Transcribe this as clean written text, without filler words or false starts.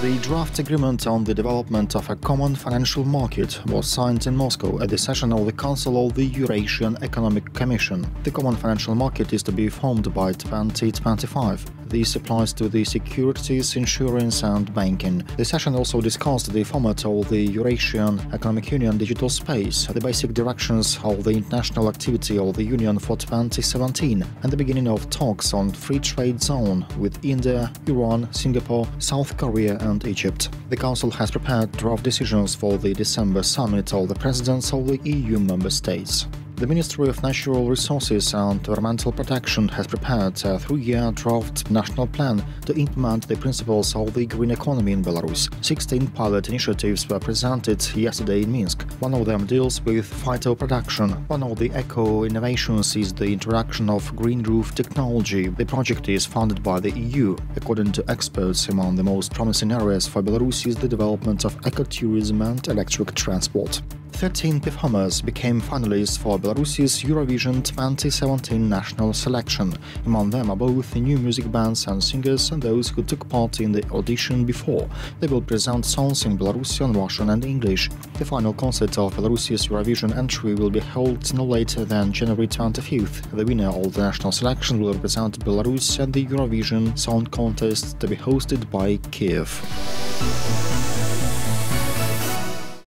The draft agreement on the development of a common financial market was signed in Moscow at the session of the Council of the Eurasian Economic Commission. The common financial market is to be formed by 2025. This applies to the securities, insurance and banking. The session also discussed the format of the Eurasian Economic Union digital space, the basic directions of the international activity of the Union for 2017, and the beginning of talks on free trade zone with India, Iran, Singapore, South Korea and Egypt. The Council has prepared draft decisions for the December summit of the presidents of the EU member states. The Ministry of Natural Resources and Environmental Protection has prepared a 3-year draft national plan to implement the principles of the green economy in Belarus. 16 pilot initiatives were presented yesterday in Minsk. One of them deals with phytoproduction. One of the eco-innovations is the introduction of green roof technology. The project is funded by the EU. According to experts, among the most promising areas for Belarus is the development of ecotourism and electric transport. 13 performers became finalists for Belarus's Eurovision 2017 national selection. Among them are both new music bands and singers and those who took part in the audition before. They will present songs in Belarusian, Russian and English. The final concert of Belarus's Eurovision entry will be held no later than January 25th. The winner of the national selection will represent Belarus at the Eurovision Song Contest to be hosted by Kiev.